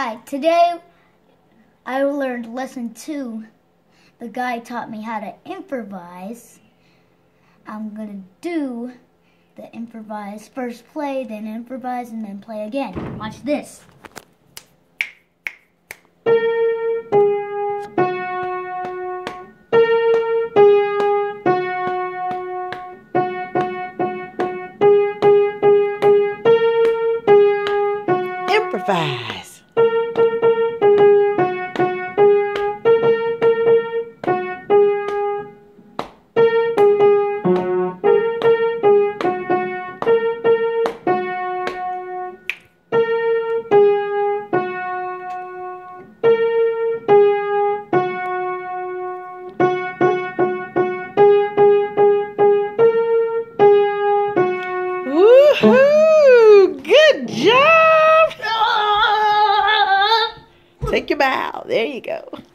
Hi, today I learned lesson 2. The guy taught me how to improvise. I'm gonna do the improvise, first play, then improvise, and then play again. Watch this. Improvise. Woohoo! Good job! Take your bow. There you go.